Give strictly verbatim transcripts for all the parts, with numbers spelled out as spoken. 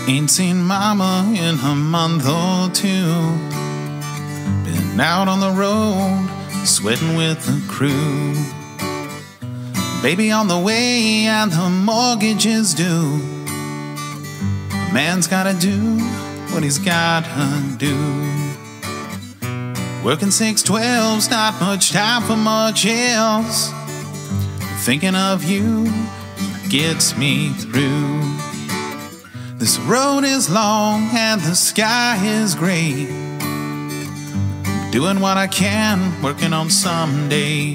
Ain't seen mama in a month or two. Been out on the road, sweating with the crew. Baby on the way and the mortgage is due. A man's gotta do what he's gotta do. Working six twelves, not much time for much else. Thinking of you gets me through. This road is long and the sky is gray. Doing what I can, working on someday.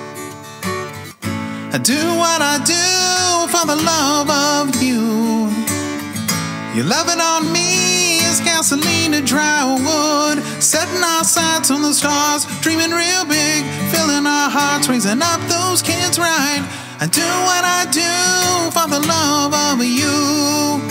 I do what I do for the love of you. Your loving on me is gasoline to dry wood. Setting our sights on the stars, dreaming real big, filling our hearts, raising up those kids right. I do what I do for the love of you.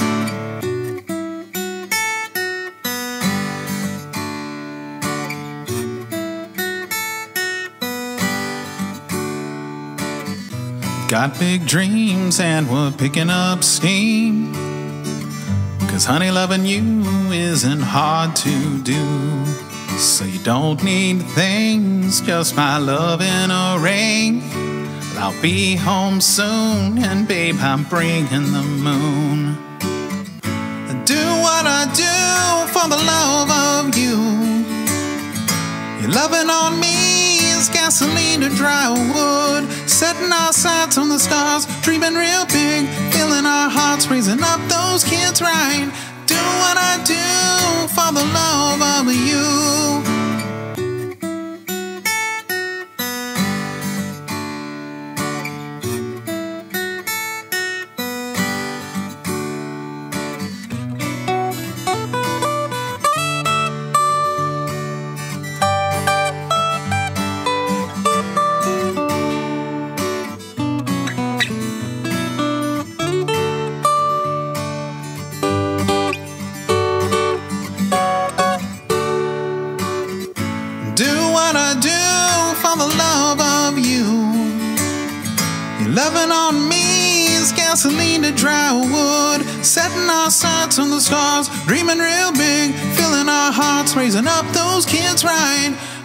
Got big dreams and we're picking up steam. Cause honey, loving you isn't hard to do. So you don't need things, just my love in a ring. I'll be home soon, and babe, I'm bringing the moon. I do what I do for the love of you. Your loving on me is gasoline to dry wood. Setting our sights on the stars, dreaming real big, filling our hearts, raising up those kids right. Do what I do for the love of you. Loving on me is gasoline to dry wood. Setting our sights on the stars, dreaming real big, filling our hearts, raising up those kids right.